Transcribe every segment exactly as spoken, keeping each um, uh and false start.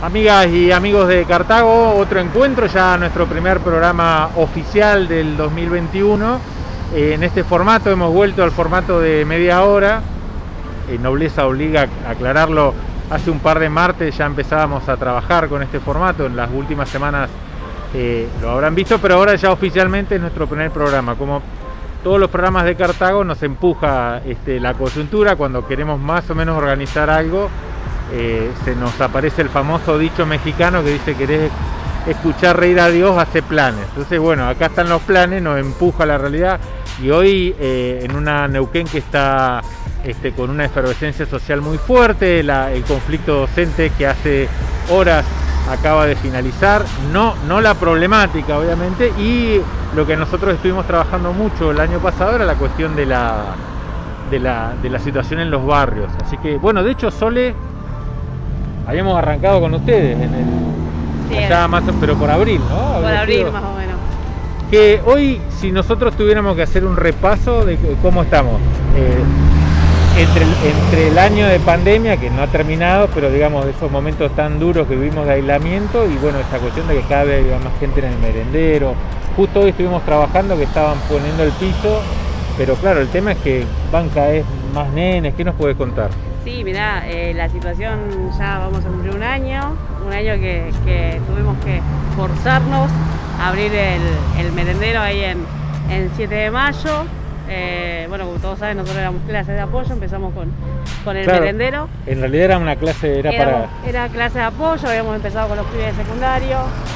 Amigas y amigos de Cartago, otro encuentro, ya nuestro primer programa oficial del dos mil veintiuno. Eh, en este formato hemos vuelto al formato de media hora. Eh, nobleza obliga a aclararlo, hace un par de martes ya empezábamos a trabajar con este formato, en las últimas semanas eh, lo habrán visto, pero ahora ya oficialmente es nuestro primer programa. Como todos los programas de Cartago, nos empuja este, la coyuntura cuando queremos más o menos organizar algo. Eh, se nos aparece el famoso dicho mexicano que dice: querés escuchar reír a Dios, hace planes. Entonces, bueno, acá están los planes, nos empuja a la realidad. Y hoy eh, en una Neuquén que está este, con una efervescencia social muy fuerte, la, el conflicto docente que hace horas acaba de finalizar, no, no la problemática obviamente, y lo que nosotros estuvimos trabajando mucho el año pasado era la cuestión de la, de la, de la situación en los barrios. Así que, bueno, de hecho, Sole, habíamos arrancado con ustedes en el, sí, allá más, pero por abril, ¿no? Por abril más o menos. Que hoy, si nosotros tuviéramos que hacer un repaso de cómo estamos, eh, entre, el, entre el año de pandemia, que no ha terminado, pero digamos de esos momentos tan duros que vivimos de aislamiento, y bueno, esta cuestión de que cada vez hay más gente en el merendero. Justo hoy estuvimos trabajando que estaban poniendo el piso, pero claro, el tema es que van cada vez más nenes. ¿Qué nos puedes contar? Sí, mirá, eh, la situación, ya vamos a cumplir un año, un año que, que tuvimos que forzarnos a abrir el, el merendero ahí en, en siete de mayo. Eh, bueno, como todos saben, nosotros éramos clases de apoyo, empezamos con, con el claro, merendero. En realidad era una clase, era Éramos, para... Era clase de apoyo, habíamos empezado con los pibes de secundario.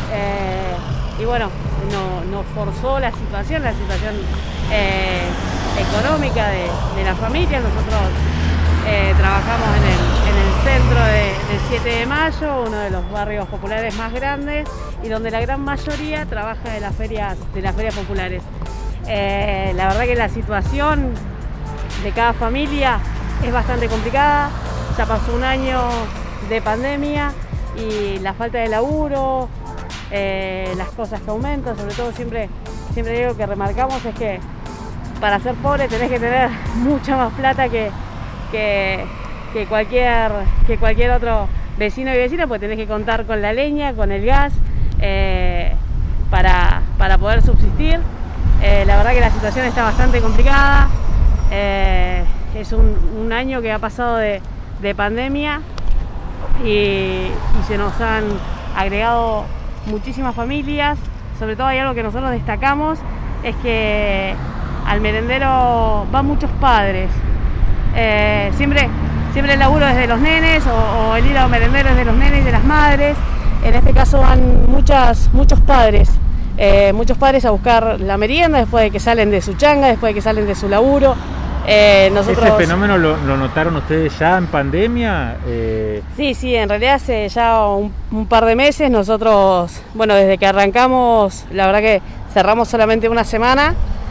Eh, y bueno, no, nos forzó la situación, la situación eh, económica de, de la familia. Nosotros eh, trabajamos en el, en el centro de, del siete de mayo, uno de los barrios populares más grandes, y donde la gran mayoría trabaja de las ferias, de las ferias populares. Eh, la verdad que la situación de cada familia es bastante complicada. Ya pasó un año de pandemia y la falta de laburo, eh, las cosas que aumentan, sobre todo siempre, siempre digo que remarcamos es que para ser pobre tenés que tener mucha más plata que, que, que, cualquier, que cualquier otro vecino y vecina, porque tenés que contar con la leña, con el gas, eh, para, para poder subsistir. Eh, la verdad que la situación está bastante complicada. Eh, es un, un año que ha pasado de, de pandemia y, y se nos han agregado muchísimas familias. Sobre todo hay algo que nosotros destacamos, es que al merendero van muchos padres. Eh, siempre, siempre el laburo es de los nenes, o, o el ir a un merendero es de los nenes y de las madres. En este caso van muchas, muchos padres. Eh, muchos padres a buscar la merienda después de que salen de su changa, después de que salen de su laburo. Eh, nosotros... ¿Ese fenómeno lo, lo notaron ustedes ya en pandemia? Eh... Sí, sí, en realidad hace ya un, un par de meses nosotros, bueno, desde que arrancamos, la verdad que cerramos solamente una semana,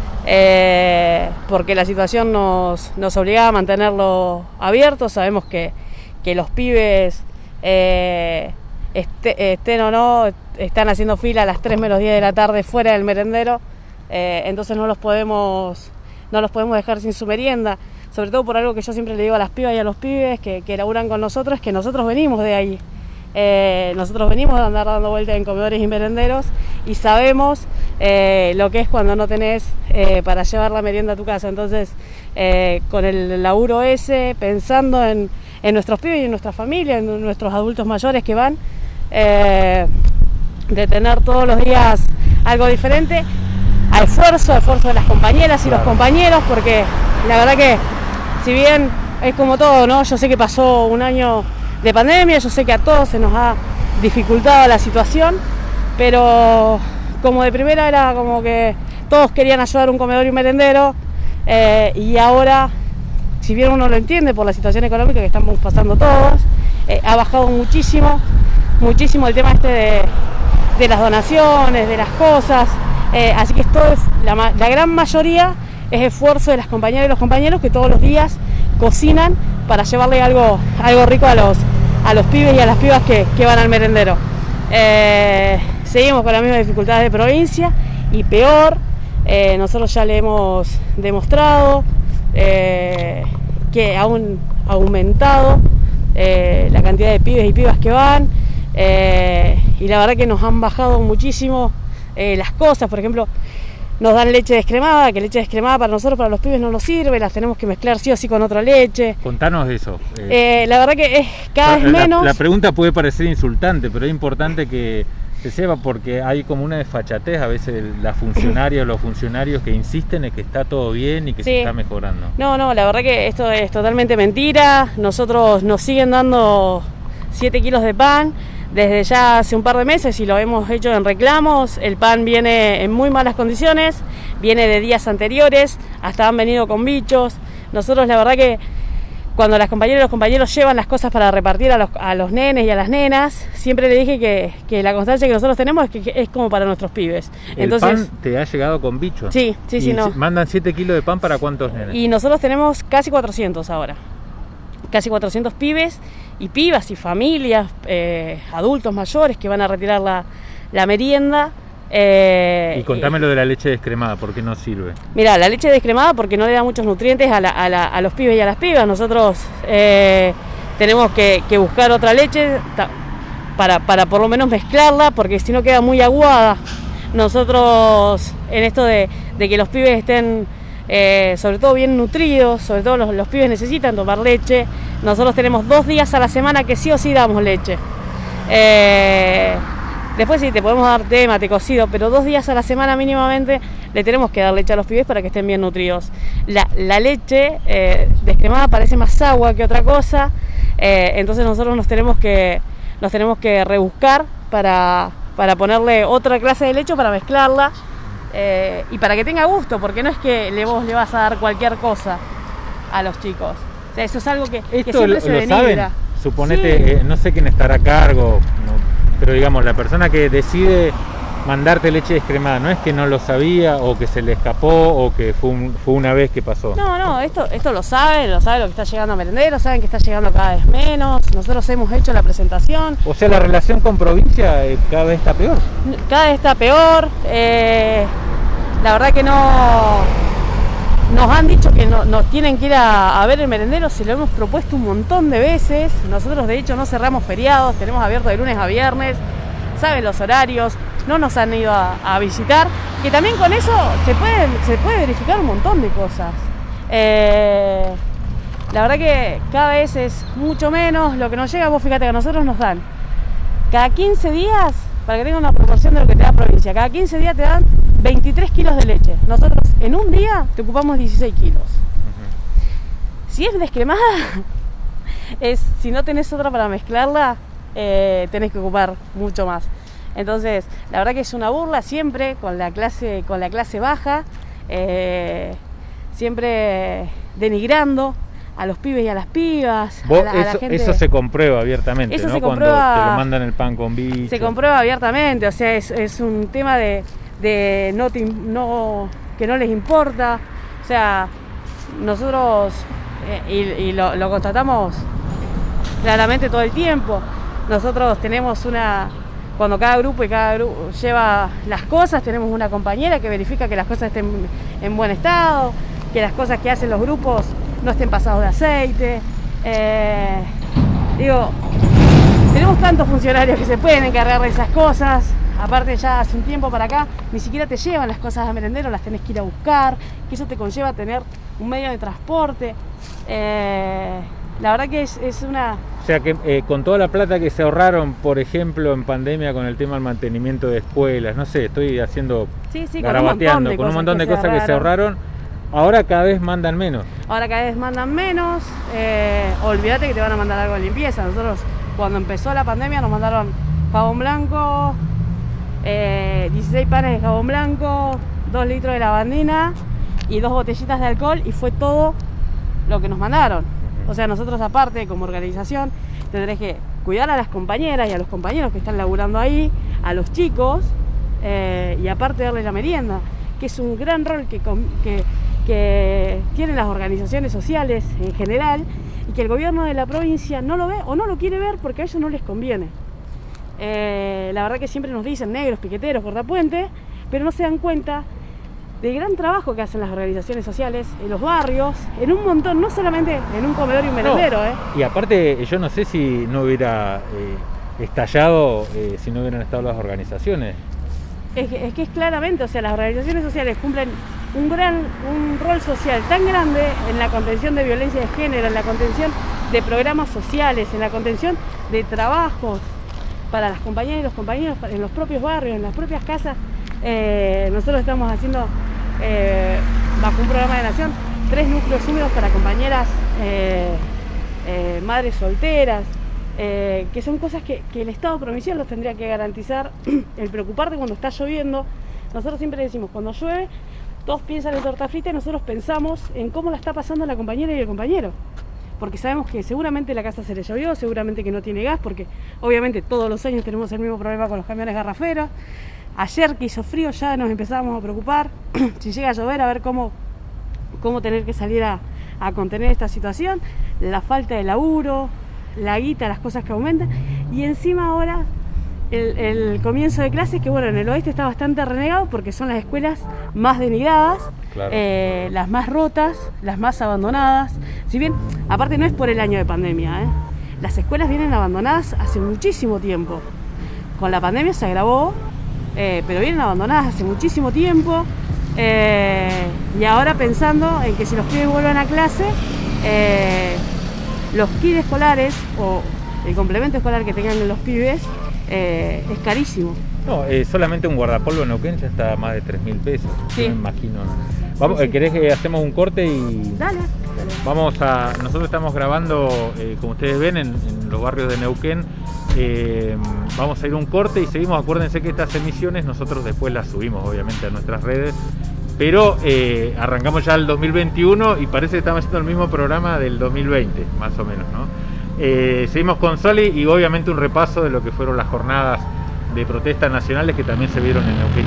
eh, porque la situación nos, nos obligaba a mantenerlo abierto. Sabemos que, que los pibes, eh, este, estén o no, están haciendo fila a las tres menos diez de la tarde fuera del merendero, eh, entonces no los podemos no los podemos dejar sin su merienda, sobre todo por algo que yo siempre le digo a las pibas y a los pibes que, que laburan con nosotros, que nosotros venimos de ahí, eh, nosotros venimos de andar dando vueltas en comedores y merenderos y sabemos eh, lo que es cuando no tenés eh, para llevar la merienda a tu casa. Entonces eh, con el laburo ese, pensando en, en nuestros pibes y en nuestra familia, en nuestros adultos mayores que van, eh, de tener todos los días algo diferente, a esfuerzo, a esfuerzo de las compañeras y claro, los compañeros, porque la verdad que si bien es como todo, ¿no? Yo sé que pasó un año de pandemia, yo sé que a todos se nos ha dificultado la situación, pero como de primera era como que todos querían ayudar a un comedor y un merendero, eh, y ahora, si bien uno lo entiende por la situación económica que estamos pasando todos, eh, ha bajado muchísimo, muchísimo el tema este de de las donaciones, de las cosas, eh, así que esto es, la, la gran mayoría es esfuerzo de las compañeras y los compañeros que todos los días cocinan para llevarle algo, algo rico a los, a los pibes y a las pibas que, que van al merendero. Eh, seguimos con las mismas dificultades de provincia y peor. Eh, nosotros ya le hemos demostrado eh, que aún ha aumentado eh, la cantidad de pibes y pibas que van. Eh, y la verdad que nos han bajado muchísimo eh, las cosas. Por ejemplo, nos dan leche descremada, que leche descremada para nosotros, para los pibes no nos sirve, las tenemos que mezclar sí o sí con otra leche. Contanos de eso. Eh, la verdad que es cada vez la, menos. La pregunta puede parecer insultante, pero es importante que se sepa, porque hay como una desfachatez a veces las funcionarias o los funcionarios que insisten en que está todo bien y que sí se está mejorando. No, no, la verdad que esto es totalmente mentira. Nosotros nos siguen dando siete kilos de pan desde ya hace un par de meses y lo hemos hecho en reclamos. El pan viene en muy malas condiciones, viene de días anteriores, hasta han venido con bichos. Nosotros la verdad que cuando las compañeras y los compañeros llevan las cosas para repartir a los, a los nenes y a las nenas, siempre le dije que, que la constancia que nosotros tenemos es que, que es como para nuestros pibes. ¿El Entonces, pan te ha llegado con bichos? Sí, sí, sí, no. ¿Mandan siete kilos de pan para cuántos nenes? Y nosotros tenemos casi cuatrocientos ahora. Casi cuatrocientos pibes y pibas y familias, eh, adultos mayores que van a retirar la, la merienda. Eh, y contame lo de la leche descremada, ¿por qué no sirve? Mira, la leche descremada porque no le da muchos nutrientes a, la, a, la, a los pibes y a las pibas. Nosotros eh, tenemos que, que buscar otra leche para, para por lo menos mezclarla, porque si no queda muy aguada. Nosotros en esto de, de que los pibes estén Eh, sobre todo bien nutridos, sobre todo los, los pibes necesitan tomar leche. Nosotros tenemos dos días a la semana que sí o sí damos leche. Eh, después sí te podemos dar té, mate cocido, pero dos días a la semana mínimamente le tenemos que dar leche a los pibes para que estén bien nutridos. La, la leche eh, descremada parece más agua que otra cosa, eh, entonces nosotros nos tenemos que, nos tenemos que rebuscar para, para ponerle otra clase de leche para mezclarla. Eh, y para que tenga gusto, porque no es que le, vos le vas a dar cualquier cosa a los chicos. O sea, eso es algo que, que siempre lo, se lo denigra. Saben. Suponete, Sí. eh, no sé quién estará a cargo, no, pero digamos, la persona que decide mandarte leche descremada, no es que no lo sabía o que se le escapó o que fue, un, fue una vez que pasó. No, no, esto, esto lo saben, lo saben lo que está llegando a merenderos, saben que está llegando cada vez menos. Nosotros hemos hecho la presentación. O sea, la relación con provincia eh, cada vez está peor. Cada vez está peor. Eh, la verdad que no... Nos han dicho que no, nos tienen que ir a, a ver el merendero, se lo hemos propuesto un montón de veces. Nosotros de hecho no cerramos feriados, tenemos abierto de lunes a viernes, saben los horarios, no nos han ido a, a visitar, que también con eso se puede, se puede verificar un montón de cosas. Eh, la verdad que cada vez es mucho menos lo que nos llega. Vos fíjate que a nosotros nos dan cada quince días, para que tengan una proporción de lo que te da provincia, cada quince días te dan veintitrés kilos de leche. Nosotros en un día te ocupamos dieciséis kilos. Uh-huh. Si es descremada, es, si no tenés otra para mezclarla, eh, tenés que ocupar mucho más. Entonces, la verdad que es una burla siempre con la clase, con la clase baja, eh, siempre denigrando a los pibes y a las pibas. Vos, a la, a eso, la gente. Eso se comprueba abiertamente, Eso ¿no? se Cuando comprueba, te lo mandan el pan con bicho. Se comprueba abiertamente, o sea, es, es un tema de, de no, te, no que no les importa. O sea, nosotros, eh, y, y lo, lo constatamos claramente todo el tiempo, nosotros tenemos una... Cuando cada grupo y cada grupo lleva las cosas, tenemos una compañera que verifica que las cosas estén en buen estado, que las cosas que hacen los grupos no estén pasados de aceite. Eh, digo, tenemos tantos funcionarios que se pueden encargar de esas cosas. Aparte, ya hace un tiempo para acá ni siquiera te llevan las cosas a merendero, las tenés que ir a buscar, que eso te conlleva tener un medio de transporte. Eh, la verdad que es, es una... O sea que eh, con toda la plata que se ahorraron, por ejemplo, en pandemia con el tema del mantenimiento de escuelas, no sé, estoy haciendo sí, sí, garabateando, con un montón de cosas que se ahorraron, ahora cada vez mandan menos. Ahora cada vez mandan menos, eh, olvídate que te van a mandar algo de limpieza. Nosotros cuando empezó la pandemia nos mandaron jabón blanco, eh, dieciséis panes de jabón blanco, dos litros de lavandina y dos botellitas de alcohol, y fue todo lo que nos mandaron. O sea, nosotros aparte, como organización, tendrés que cuidar a las compañeras y a los compañeros que están laburando ahí, a los chicos, eh, y aparte darle la merienda, que es un gran rol que, que, que tienen las organizaciones sociales en general, y que el gobierno de la provincia no lo ve o no lo quiere ver porque a ellos no les conviene. Eh, la verdad que siempre nos dicen negros, piqueteros, cortapuentes, pero no se dan cuenta del gran trabajo que hacen las organizaciones sociales en los barrios, en un montón, no solamente en un comedor y un merendero. No. ¿eh? Y aparte, yo no sé si no hubiera eh, estallado eh, si no hubieran estado las organizaciones. Es que, es que es claramente, o sea, las organizaciones sociales cumplen un gran un rol social tan grande en la contención de violencia de género, en la contención de programas sociales, en la contención de trabajos para las compañeras y los compañeros en los propios barrios, en las propias casas. Eh, nosotros estamos haciendo, eh, bajo un programa de Nación, tres núcleos húmedos para compañeras eh, eh, madres solteras, eh, que son cosas que, que el Estado provincial los tendría que garantizar. El preocuparte cuando está lloviendo. Nosotros siempre decimos, cuando llueve, todos piensan en torta frita y nosotros pensamos en cómo la está pasando la compañera y el compañero. Porque sabemos que seguramente la casa se le llovió, seguramente que no tiene gas, porque obviamente todos los años tenemos el mismo problema con los camiones garraferos. Ayer que hizo frío ya nos empezábamos a preocupar, si llega a llover, a ver cómo, cómo tener que salir a, a contener esta situación, la falta de laburo, la guita, las cosas que aumentan, y encima ahora el, el comienzo de clases, que bueno, en el oeste está bastante renegado porque son las escuelas más denigradas, claro. eh, las más rotas, las más abandonadas. Si bien, aparte no es por el año de pandemia, ¿eh? Las escuelas vienen abandonadas hace muchísimo tiempo. Con la pandemia se agravó, eh, pero vienen abandonadas hace muchísimo tiempo. Eh, y ahora pensando en que si los pibes vuelven a clase, eh, los kits escolares o el complemento escolar que tengan los pibes eh, es carísimo. No, eh, solamente un guardapolvo en Neuquén ya está a más de tres mil pesos, sí. Me imagino. Vamos, sí, sí. ¿Querés que hacemos un corte y...? Dale, dale. Vamos a... Nosotros estamos grabando, eh, como ustedes ven, en, en los barrios de Neuquén. Eh, vamos a ir a un corte y seguimos. Acuérdense que estas emisiones nosotros después las subimos, obviamente, a nuestras redes. Pero eh, arrancamos ya el dos mil veintiuno y parece que estamos haciendo el mismo programa del dos mil veinte, más o menos, ¿no? Eh, seguimos con Soli y obviamente un repaso de lo que fueron las jornadas de protestas nacionales que también se vieron en Neuquén.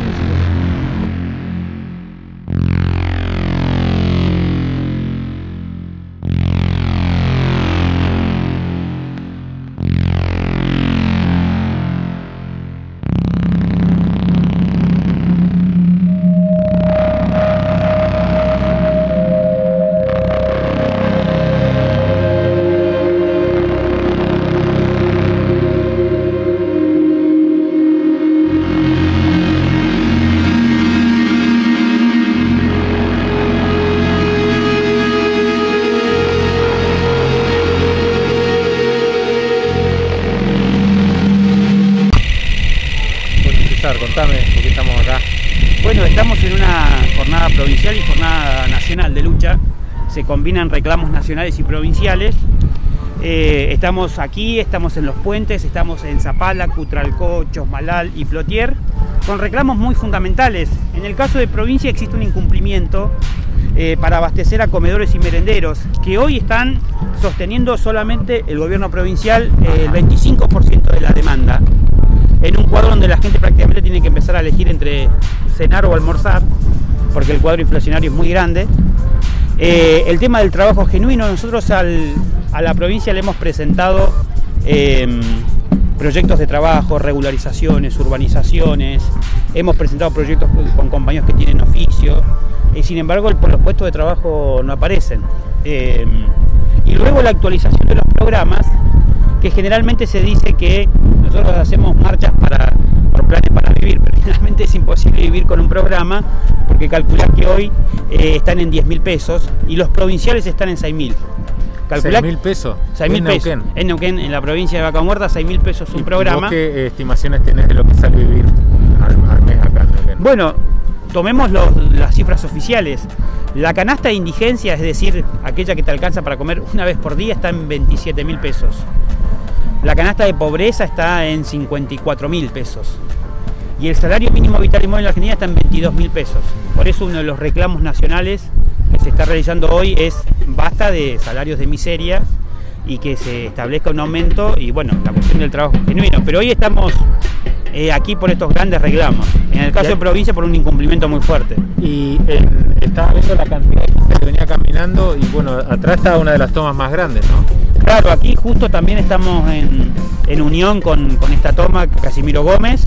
Contame, ¿por qué estamos acá? Bueno, estamos en una jornada provincial y jornada nacional de lucha. Se combinan reclamos nacionales y provinciales. Eh, estamos aquí, estamos en Los Puentes, estamos en Zapala, Cutralcó, Chosmalal y Plotier, con reclamos muy fundamentales. En el caso de provincia existe un incumplimiento eh, para abastecer a comedores y merenderos, que hoy están sosteniendo solamente el gobierno provincial eh, el veinticinco por ciento de la demanda, en un cuadro donde la gente prácticamente tiene que empezar a elegir entre cenar o almorzar, porque el cuadro inflacionario es muy grande. Eh, el tema del trabajo genuino, nosotros al, a la provincia le hemos presentado eh, proyectos de trabajo, regularizaciones, urbanizaciones, hemos presentado proyectos con compañeros que tienen oficio, y sin embargo los puestos de trabajo no aparecen. Eh, y luego la actualización de los programas, que generalmente se dice que nosotros hacemos marchas para, por planes para vivir, pero generalmente es imposible vivir con un programa, porque calculás que hoy eh, están en diez mil pesos y los provinciales están en seis mil. ¿seis mil pesos? seis mil pesos. Neuquén. En Neuquén, en la provincia de Vaca Muerta, seis mil pesos un programa. ¿Vos qué eh, estimaciones tenés de lo que sale vivir al, al mes acá en Neuquén? Bueno, tomemos los, las cifras oficiales. La canasta de indigencia, es decir, aquella que te alcanza para comer una vez por día, está en veintisiete mil pesos. La canasta de pobreza está en cincuenta y cuatro mil pesos. Y el salario mínimo vital y móvil en la Argentina está en veintidós mil pesos. Por eso uno de los reclamos nacionales que se está realizando hoy es basta de salarios de miseria y que se establezca un aumento y bueno, la cuestión del trabajo genuino. Pero hoy estamos eh, aquí por estos grandes reclamos. En el caso de provincia por un incumplimiento muy fuerte. Y en, estaba viendo la cantidad de gente que venía caminando y bueno, atrás está una de las tomas más grandes, ¿no? Claro, aquí justo también estamos en, en unión con, con esta toma, Casimiro Gómez,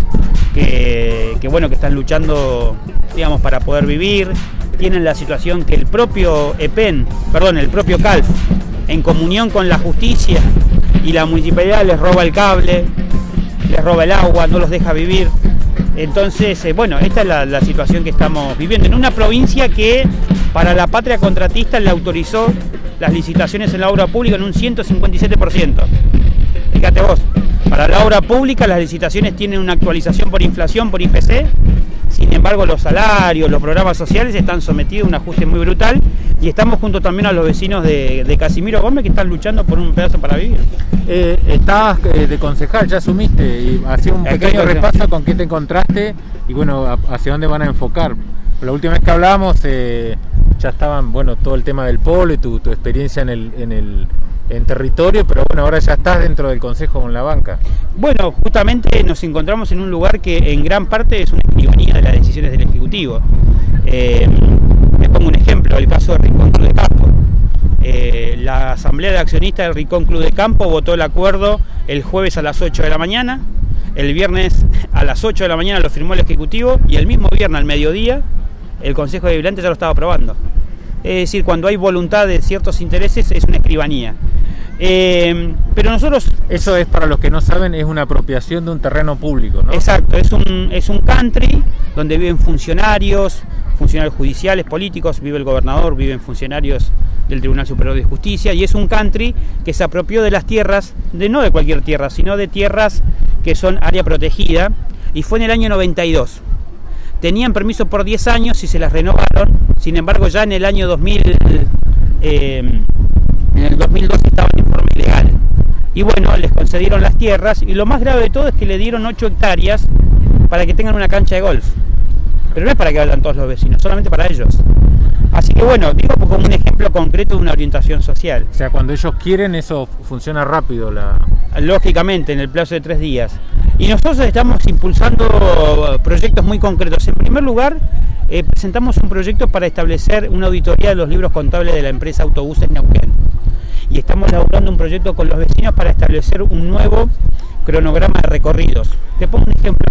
que, que bueno, que están luchando, digamos, para poder vivir. Tienen la situación que el propio EPEN, perdón, el propio CALF, en comunión con la justicia y la municipalidad les roba el cable, les roba el agua, no los deja vivir. Entonces, eh, bueno, esta es la, la situación que estamos viviendo en una provincia que para la patria contratista le autorizó las licitaciones en la obra pública en un ciento cincuenta y siete por ciento. Fíjate vos, para la obra pública las licitaciones tienen una actualización por inflación, por I P C, sin embargo los salarios, los programas sociales están sometidos a un ajuste muy brutal y estamos junto también a los vecinos de, de Casimiro Gómez que están luchando por un pedazo para vivir. Eh, estabas eh, de concejal, ya asumiste, y hacía un pequeño repaso con qué te encontraste y bueno, a, hacia dónde van a enfocar. La última vez que hablábamos eh, ya estaban, bueno, todo el tema del polo y tu, tu experiencia en el, en el en territorio, pero bueno, ahora ya estás dentro del consejo con la banca. Bueno, justamente nos encontramos en un lugar que en gran parte es una escribanía de las decisiones del Ejecutivo. Eh, les pongo un ejemplo, el caso de Rincón Club de Campo. Eh, la Asamblea de Accionistas del Rincón Club de Campo votó el acuerdo el jueves a las ocho de la mañana, el viernes a las ocho de la mañana lo firmó el Ejecutivo y el mismo viernes al mediodía el Consejo Deliberante ya lo estaba aprobando. Es decir, cuando hay voluntad de ciertos intereses es una escribanía. Eh, pero nosotros... Eso es, para los que no saben, es una apropiación de un terreno público, ¿no? Exacto, es un, es un country donde viven funcionarios, funcionarios judiciales, políticos, vive el gobernador, viven funcionarios del Tribunal Superior de Justicia, y es un country que se apropió de las tierras, de no de cualquier tierra, sino de tierras que son área protegida, y fue en el año noventa y dos. Tenían permiso por diez años y se las renovaron, sin embargo ya en el año dos mil, eh, en el dos mil dos estaban en forma ilegal. Y bueno, les concedieron las tierras y lo más grave de todo es que le dieron ocho hectáreas para que tengan una cancha de golf. Pero no es para que vayan todos los vecinos, solamente para ellos. Así que bueno, digo como un ejemplo concreto de una orientación social. O sea, cuando ellos quieren eso funciona rápido. La... Lógicamente, en el plazo de tres días. Y nosotros estamos impulsando proyectos muy concretos. En primer lugar, eh, presentamos un proyecto para establecer una auditoría de los libros contables de la empresa Autobuses Neuquén. Y estamos elaborando un proyecto con los vecinos para establecer un nuevo cronograma de recorridos. Te pongo un ejemplo.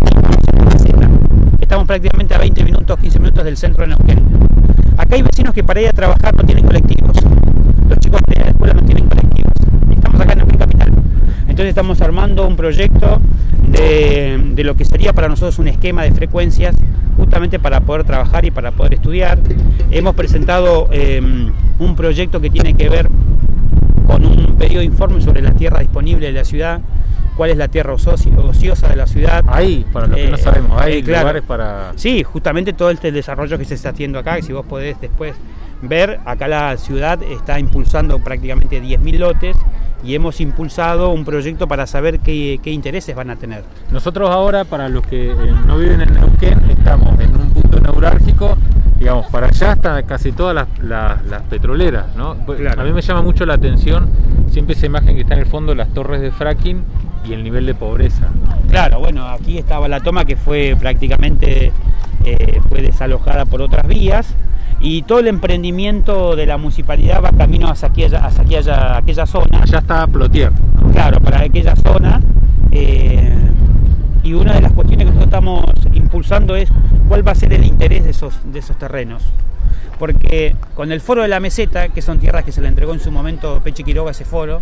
Estamos prácticamente a veinte minutos, quince minutos del centro de Neuquén. Acá hay vecinos que para ir a trabajar no tienen colectivos. Los chicos de la escuela no tienen colectivos. Estamos acá en Neuquén Capital. Entonces estamos armando un proyecto de, de lo que sería para nosotros un esquema de frecuencias, justamente para poder trabajar y para poder estudiar. Hemos presentado eh, un proyecto que tiene que ver con un pedido de informe sobre las tierras disponibles de la ciudad, cuál es la tierra ociosa de la ciudad. Ahí, para los que eh, no sabemos, hay eh, claro, lugares para... Sí, justamente todo este desarrollo que se está haciendo acá, y si vos podés después ver, acá la ciudad está impulsando prácticamente diez mil lotes y hemos impulsado un proyecto para saber qué, qué intereses van a tener. Nosotros ahora, para los que eh, no viven en Neuquén, estamos en un punto neurálgico, digamos, para allá están casi todas las, las, las petroleras, ¿no? Claro. A mí me llama mucho la atención siempre esa imagen que está en el fondo, las torres de fracking y el nivel de pobreza. Claro, bueno, aquí estaba la toma que fue prácticamente eh, fue desalojada por otras vías, y todo el emprendimiento de la municipalidad va camino hacia aquella, hacia aquella, aquella zona. Ya está Plotier, ¿no? Claro, para aquella zona. Eh, y una de las cuestiones que nosotros estamos impulsando es cuál va a ser el interés de esos, de esos terrenos. Porque con el foro de la meseta, que son tierras que se le entregó en su momento Peche Quiroga a ese foro,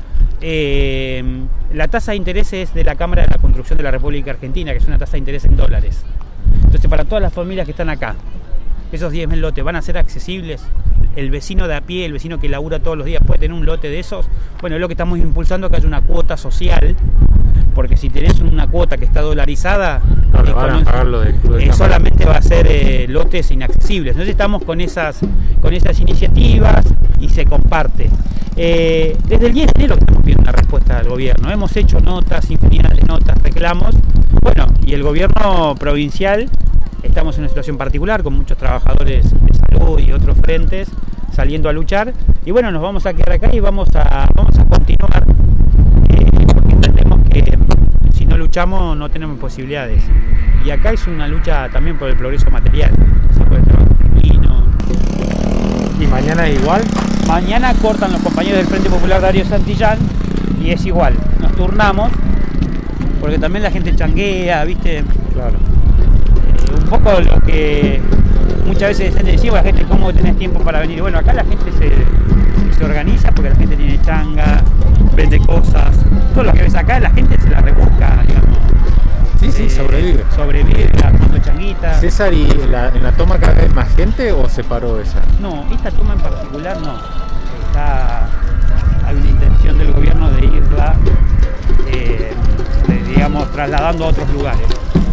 eh, la tasa de interés es de la Cámara de la Construcción de la República Argentina, que es una tasa de interés en dólares. Entonces, para todas las familias que están acá, esos diez mil lotes van a ser accesibles. El vecino de a pie, el vecino que labura todos los días puede tener un lote de esos. Bueno, es lo que estamos impulsando, que haya una cuota social, porque si tenés una cuota que está dolarizada, no, eh, van a pagarlo de eh, solamente va a ser eh, lotes inaccesibles. Entonces estamos con esas, con esas iniciativas y se comparte. Eh, desde el diez de enero que estamos pidiendo una respuesta del gobierno. Hemos hecho notas, infinidad de notas, reclamos. Bueno, y el gobierno provincial, estamos en una situación particular con muchos trabajadores de salud y otros frentes saliendo a luchar, y bueno, nos vamos a quedar acá y vamos a, vamos a continuar, eh, porque entendemos que si no luchamos no tenemos posibilidades, y acá es una lucha también por el progreso material, se puede trabajar no. ¿Y mañana es igual? Mañana cortan los compañeros del Frente Popular Darío Santillán y es igual, nos turnamos, porque también la gente changuea, ¿viste? Claro. Un poco lo que muchas veces se decía, la gente, ¿cómo tenés tiempo para venir? Bueno, acá la gente se, se organiza porque la gente tiene changa, vende cosas. Todo lo que ves acá, la gente se la rebusca, digamos. Sí, sí, eh, sobrevive. Sobrevive, armando changuitas. César, ¿y en la, en la toma cada vez más gente o se paró esa? No, esta toma en particular no. Está, hay una intención del gobierno de irla, eh, de, digamos, trasladando a otros lugares.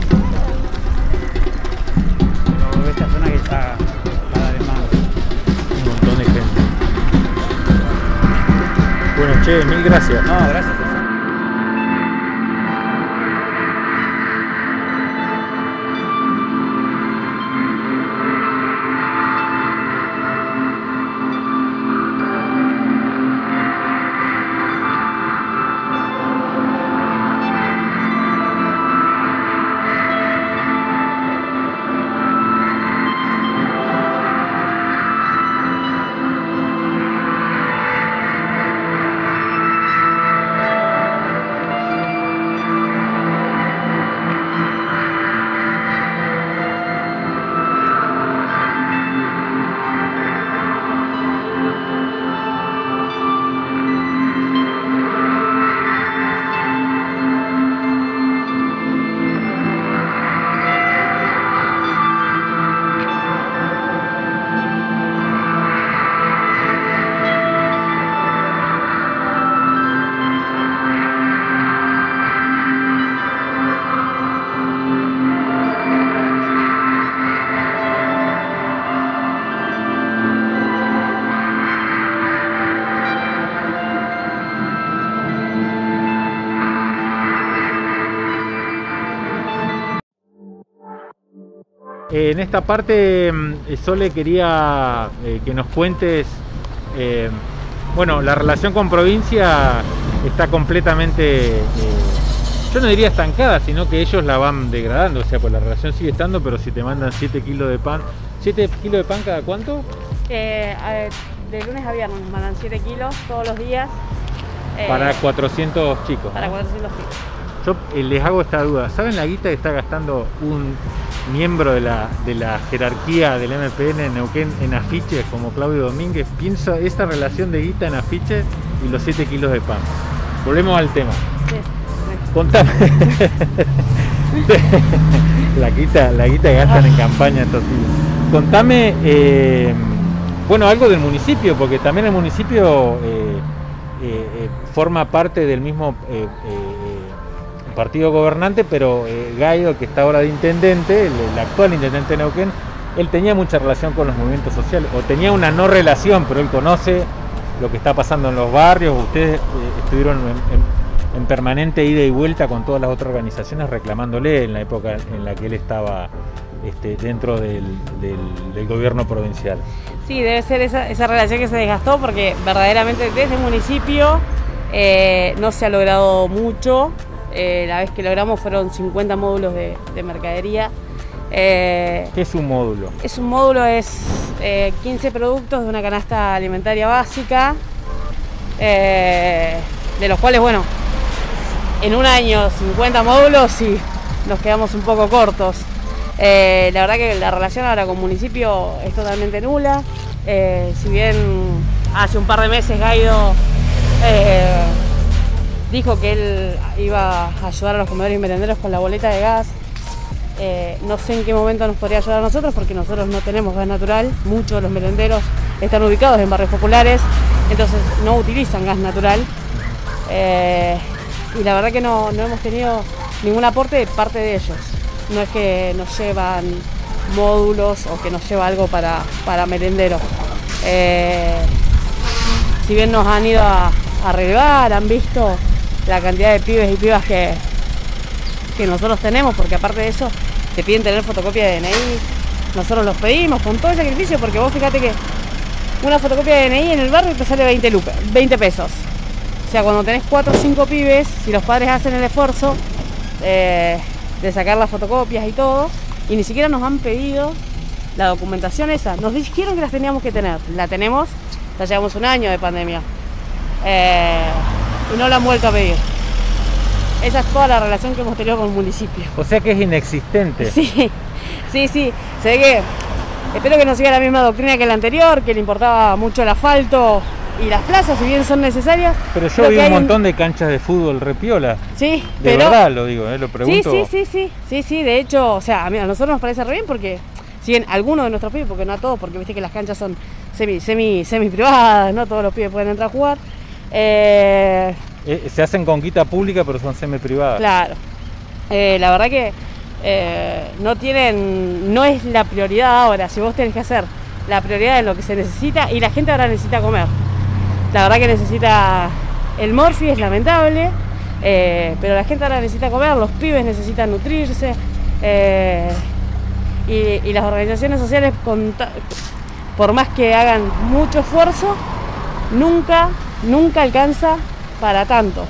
Pero esta zona que está cada vez más. Un montón de gente. Bueno, che, mil gracias. No, gracias. Eh, en esta parte, eh, Sole, quería eh, que nos cuentes, eh, bueno, la relación con provincia está completamente, eh, yo no diría estancada, sino que ellos la van degradando, o sea, pues la relación sigue estando, pero si te mandan siete kilos de pan, ¿siete kilos de pan cada cuánto? Eh, a ver, de lunes a viernes nos mandan siete kilos todos los días. Eh, para cuatrocientos chicos. Para ¿no? cuatrocientos chicos. Yo eh, les hago esta duda, ¿saben la guita que está gastando un miembro de la, de la jerarquía del M P N en Neuquén en afiches como Claudio Domínguez? Piensa esa relación de guita en afiches y los siete kilos de pan. Volvemos al tema. Sí, sí. Contame. la guita, la guita que gastan en campaña estos tíos. Contame, eh, bueno, algo del municipio, porque también el municipio eh, eh, eh, forma parte del mismo eh, eh, partido gobernante, pero eh, Gaido, que está ahora de intendente, el, el actual intendente de Neuquén, él tenía mucha relación con los movimientos sociales, o tenía una no relación, pero él conoce lo que está pasando en los barrios. Ustedes eh, estuvieron en, en, en permanente ida y vuelta con todas las otras organizaciones reclamándole en la época en la que él estaba este, dentro del, del, del gobierno provincial. Sí, debe ser esa, esa relación que se desgastó, porque verdaderamente desde el municipio eh, no se ha logrado mucho. Eh, la vez que logramos fueron cincuenta módulos de, de mercadería. Eh, ¿Qué es un módulo? Es un módulo, es eh, quince productos de una canasta alimentaria básica, eh, de los cuales, bueno, en un año cincuenta módulos y nos quedamos un poco cortos. Eh, la verdad que la relación ahora con el municipio es totalmente nula. Eh, si bien hace un par de meses Gaido eh, dijo que él iba a ayudar a los comedores y merenderos con la boleta de gas. Eh, no sé en qué momento nos podría ayudar a nosotros, porque nosotros no tenemos gas natural. Muchos de los merenderos están ubicados en barrios populares, entonces no utilizan gas natural. Eh, y la verdad que no, no hemos tenido ningún aporte de parte de ellos. No es que nos llevan módulos o que nos lleva algo para, para merenderos. Eh, si bien nos han ido a, a relevar, han visto la cantidad de pibes y pibas que, que nosotros tenemos, porque aparte de eso te piden tener fotocopia de D N I, nosotros los pedimos con todo el sacrificio, porque vos fíjate que una fotocopia de D N I en el barrio te sale veinte, lucas, veinte pesos. O sea, cuando tenés cuatro o cinco pibes, si los padres hacen el esfuerzo eh, de sacar las fotocopias y todo, y ni siquiera nos han pedido la documentación esa, nos dijeron que las teníamos que tener, la tenemos, ya llevamos un año de pandemia. Eh, y no la han vuelto a pedir. Esa es toda la relación que hemos tenido con el municipio. O sea que es inexistente. Sí, sí, sí. Se ve que espero que no siga la misma doctrina que la anterior, que le importaba mucho el asfalto y las plazas, si bien son necesarias. Pero yo vi un montón un... de canchas de fútbol repiola. Sí, de pero... verdad lo digo, ¿eh? Lo pregunto. Sí, sí, sí, sí, sí, sí, de hecho, o sea, a, mí, a nosotros nos parece re bien porque, si bien algunos de nuestros pibes, porque no a todos, porque viste que las canchas son semi, semi, semi privadas, no todos los pibes pueden entrar a jugar. Eh... Eh, se hacen con quita pública, pero son semi privadas. Claro. Eh, la verdad que eh, no tienen, no es la prioridad ahora, si vos tenés que hacer la prioridad de lo que se necesita, y la gente ahora necesita comer. La verdad que necesita el Morphy, es lamentable, eh, pero la gente ahora necesita comer, los pibes necesitan nutrirse, eh, y, y las organizaciones sociales, con, por más que hagan mucho esfuerzo, nunca, nunca alcanza para tanto.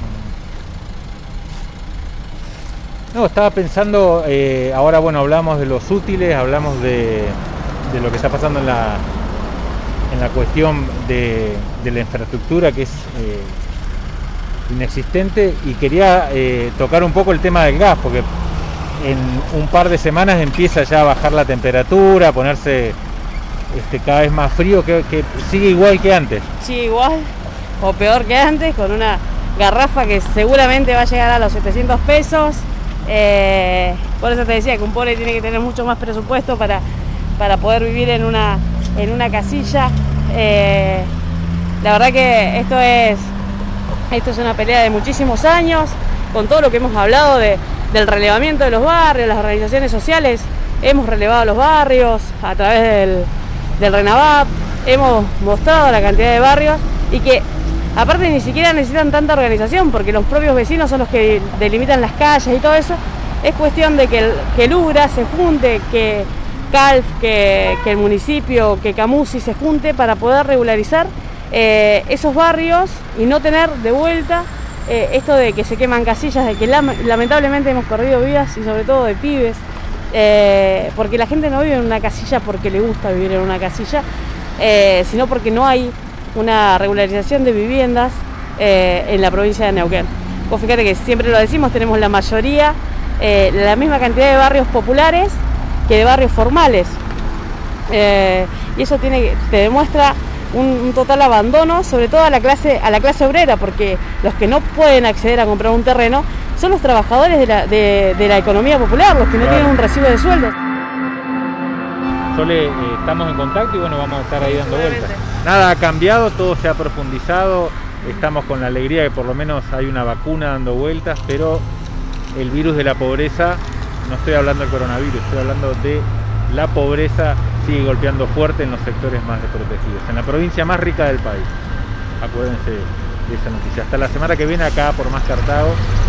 No, estaba pensando, eh, ahora bueno, hablamos de los útiles, hablamos de, de lo que está pasando en la, en la cuestión de, de la infraestructura, que es eh, inexistente, y quería eh, tocar un poco el tema del gas, porque en un par de semanas empieza ya a bajar la temperatura, a ponerse este, cada vez más frío, que, que sigue igual que antes. Sí, igual, o peor que antes, con una garrafa que seguramente va a llegar a los setecientos pesos. Eh, por eso te decía que un pobre tiene que tener mucho más presupuesto para, para poder vivir en una, en una casilla. Eh, la verdad que esto es, esto es una pelea de muchísimos años, con todo lo que hemos hablado de, del relevamiento de los barrios, las organizaciones sociales. Hemos relevado los barrios a través del, del RENAVAP, hemos mostrado la cantidad de barrios, y que aparte ni siquiera necesitan tanta organización, porque los propios vecinos son los que delimitan las calles y todo eso. Es cuestión de que el, que el U G R A se junte, que CALF, que, que el municipio, que Camusi se junte para poder regularizar eh, esos barrios y no tener de vuelta eh, esto de que se queman casillas, de que la, lamentablemente hemos perdido vidas, y sobre todo de pibes, eh, porque la gente no vive en una casilla porque le gusta vivir en una casilla, eh, sino porque no hay una regularización de viviendas eh, en la provincia de Neuquén. Vos fíjate que siempre lo decimos, tenemos la mayoría, eh, la misma cantidad de barrios populares que de barrios formales, eh, y eso tiene, te demuestra un, un total abandono, sobre todo a la clase, a la clase obrera, porque los que no pueden acceder a comprar un terreno son los trabajadores de la, de, de la economía popular, los que no claro. tienen un recibo de sueldo. Sole, eh, estamos en contacto y bueno, vamos a estar ahí dando vueltas. Nada ha cambiado, todo se ha profundizado, estamos con la alegría que por lo menos hay una vacuna dando vueltas, pero el virus de la pobreza, no estoy hablando del coronavirus, estoy hablando de la pobreza, sigue golpeando fuerte en los sectores más desprotegidos, en la provincia más rica del país. Acuérdense de esa noticia. Hasta la semana que viene acá por Más Cartago.